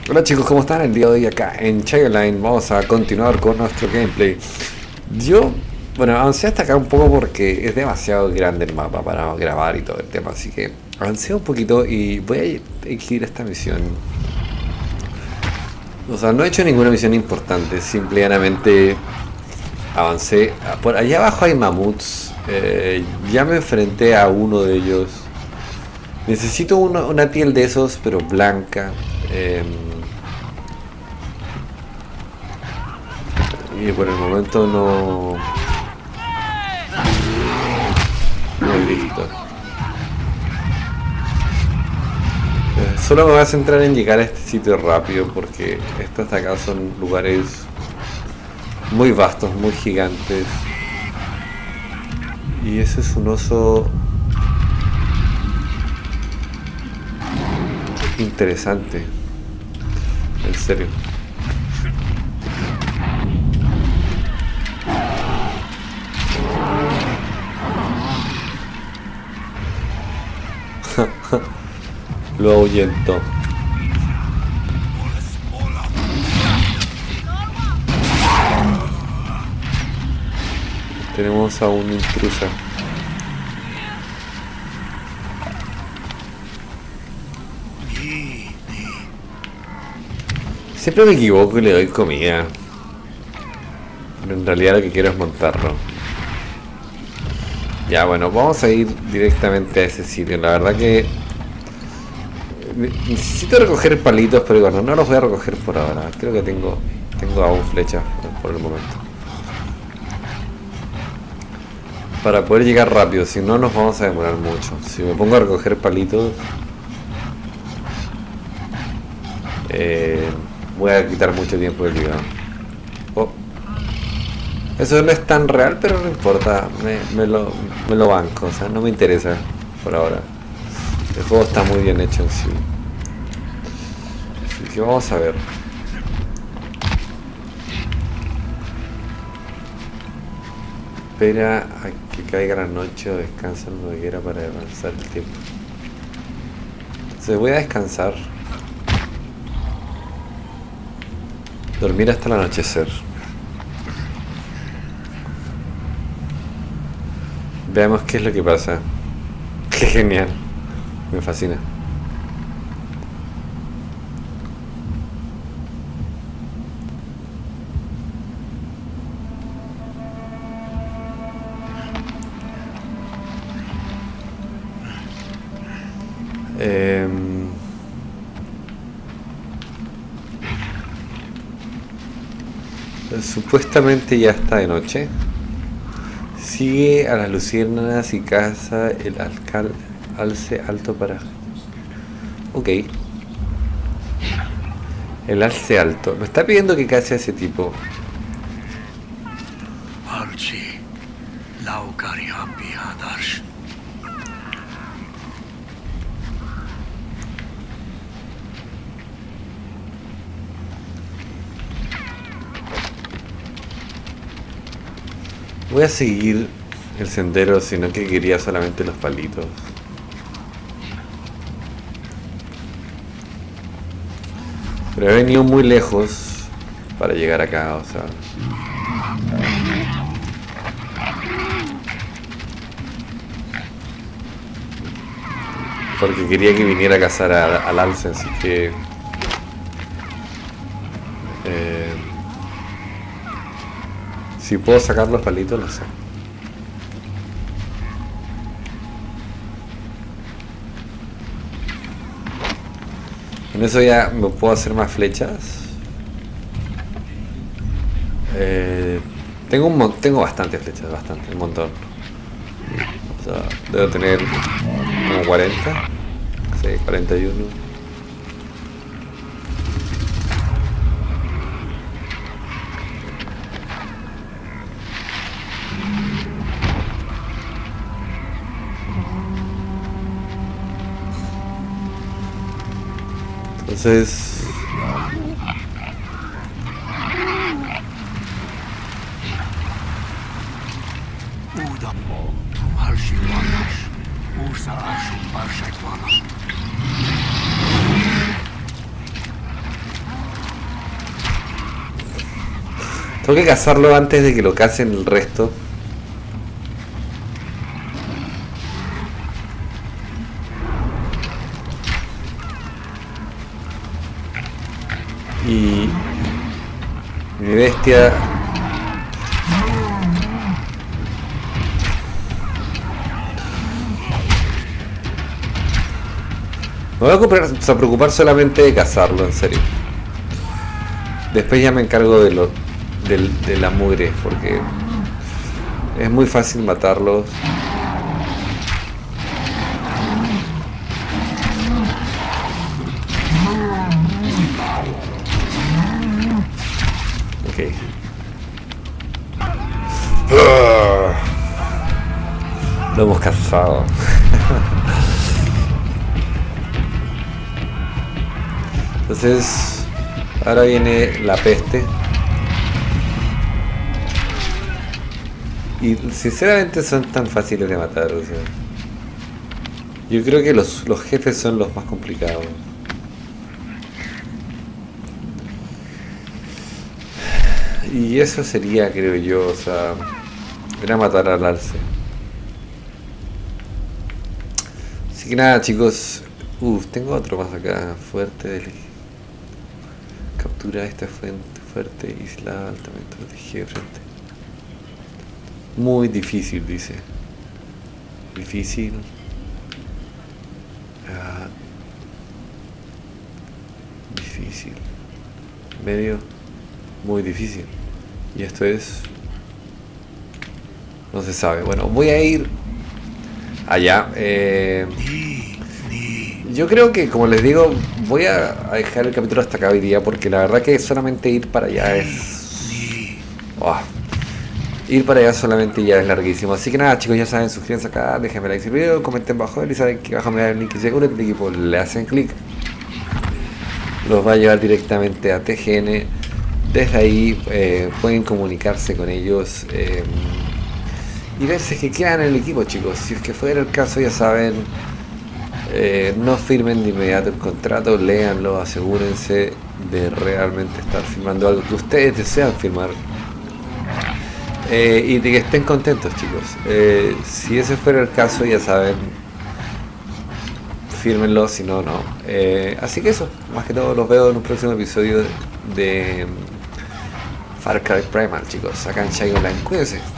Hola chicos, ¿cómo están? El día de hoy acá en Childline vamos a continuar con nuestro gameplay. Yo, bueno, avancé hasta acá un poco porque es demasiado grande el mapa para grabar y todo el tema, así que avancé un poquito y voy a elegir esta misión. O sea, no he hecho ninguna misión importante, simplemente avancé. Por allá abajo hay mamuts, ya me enfrenté a uno de ellos. Necesito una piel de esos, pero blanca. Y por el momento no he visto. Solo me voy a centrar en llegar a este sitio rápido porque estos de acá son lugares muy vastos, muy gigantes. Y ese es un oso interesante. En serio. Lo ahuyentó. Tenemos a una intrusa. Siempre me equivoco y le doy comida. Pero en realidad lo que quiero es montarlo. Ya, bueno, vamos a ir directamente a ese sitio. La verdad que necesito recoger palitos, pero bueno, no los voy a recoger por ahora. Creo que tengo aún flechas por el momento. Para poder llegar rápido, si no nos vamos a demorar mucho. Si me pongo a recoger palitos, voy a quitar mucho tiempo del video. Oh. Eso no es tan real, pero no importa, me lo banco, o sea, no me interesa por ahora. El juego está muy bien hecho en sí. Así que vamos a ver. Espera a que caiga la noche o descansa en una hoguera para avanzar el tiempo. Entonces voy a descansar. Dormir hasta el anochecer. Veamos qué es lo que pasa. Qué genial. Me fascina. Supuestamente ya está de noche. Sigue a las luciérnagas y caza el alce alto para... Ok. El alce alto. Me está pidiendo que case a ese tipo. Voy a seguir el sendero, sino que quería solamente los palitos. Pero he venido muy lejos para llegar acá, o sea... Porque quería que viniera a cazar al alce, así que... si puedo sacar los palitos, lo sé. Con eso ya me puedo hacer más flechas. Tengo bastantes flechas, un montón. O sea, debo tener como 40. Sí, 41. Entonces... Tengo que cazarlo antes de que lo cacen el resto. Y mi bestia me voy a preocupar solamente de cazarlo, en serio. Después ya me encargo de la mugre, porque es muy fácil matarlos. Ok. Lo hemos cazado. Entonces, ahora viene la peste. Y sinceramente son tan fáciles de matar, o sea. Yo creo que los jefes son los más complicados. Y eso sería, creo yo, o sea, era matar al alce. Así que nada, chicos. Tengo otro más acá, fuerte. Captura esta fuerte, isla altamente protegida de frente. Muy difícil, dice. Difícil. Difícil. Medio. Muy difícil. Y esto es... no se sabe. Bueno, voy a ir allá. Yo creo que, como les digo, voy a dejar el capítulo hasta acá hoy día, porque la verdad que solamente ir para allá es... ir para allá solamente ya es larguísimo. Así que nada, chicos, ya saben, suscríbanse acá, déjenme like el video, comenten abajo y saben que abajo me da el link y se unen al equipo, le hacen clic. Los va a llevar directamente a TGN. Desde ahí pueden comunicarse con ellos y ver si es que quedan en el equipo, chicos. Si es que fuera el caso, ya saben, no firmen de inmediato el contrato, léanlo, asegúrense de realmente estar firmando algo que ustedes desean firmar, y de que estén contentos, chicos. Si ese fuera el caso, ya saben, fírmenlo, si no, no. Así que eso, más que todo, los veo en un próximo episodio de Far Cry Primal, chicos, acá en Chai Online. Cuídense.